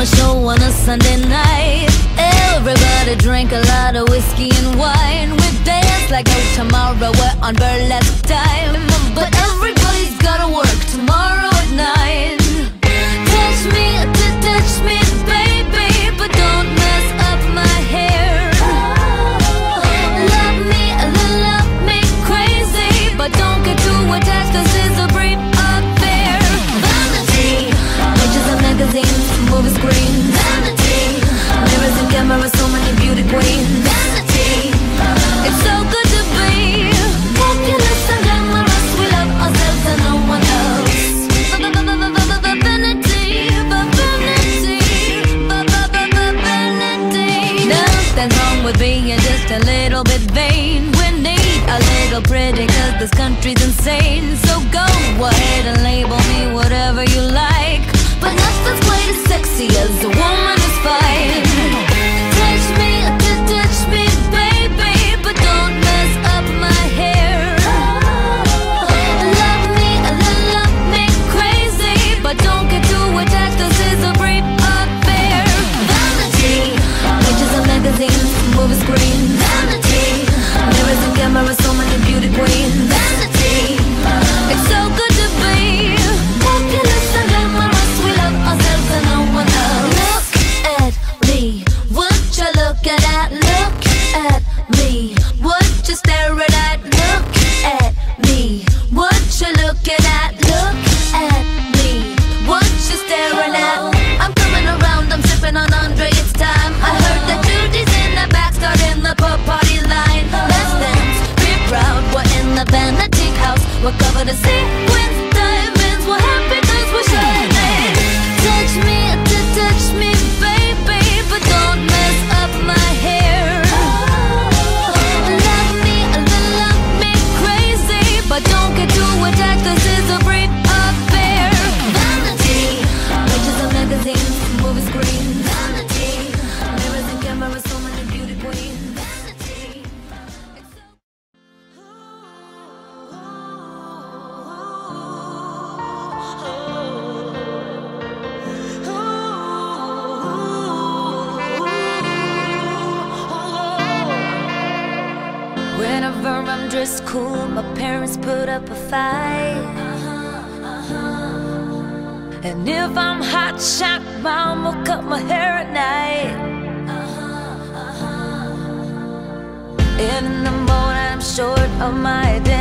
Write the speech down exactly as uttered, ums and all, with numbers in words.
a show on a Sunday night. Everybody drank a lot of whiskey and wine. We danced like no tomorrow, we're on burlesque time. But everybody's gotta work tomorrow at nine. Touch me, touch me, baby, but don't mess up my hair. Love me, love me crazy, but don't get too attached, this is a brief affair. Vanity, pictures and magazines, movie screens. Vanity, mirrors and cameras, so many beauty queens. Vanity, it's so good to be fabulous and glamorous. We love ourselves and no one else. Vanity, vanity, vanity. Nothing's wrong with being just a little bit vain. We need a little pretty, cause this country's insane. So go ahead and label me whatever you like, but nothing's quite as sexy as a woman is fine. Touch me, touch me, baby, but don't mess up my hair. Love me, love me crazy, but don't get too attached, this is a brief affair. Vanity, pictures and magazines, movie screens. Vanity, mirrors and cameras, so many beauty queens. Vanity, it's so good to be fabulous and glamorous. We love ourselves and no one else. Look at me, what you looking at? Look at me, what you staring at? Look at me, what you looking at? Look at me, what you staring at? I'm coming around, I'm sipping on Andre, it's time. I heard that Judy's in the back, starting the pub party line. Let's dance, be proud, we're in the Vanity house. We're covered in sequins, diamonds, we're happy cause we're shining. Touch me, touch me, baby, but don't mess up my hair. Love me, love me crazy, but don't get too attached, this is a brief affair. Vanity, pictures and magazines, movie screens. Vanity, mirrors and cameras, so many beauty queens. Vanity, it's so whenever I'm dressed cool, my parents put up a fight. And if I'm hot shot, mom will cut my hair at night. And in the morning I'm short of my identity.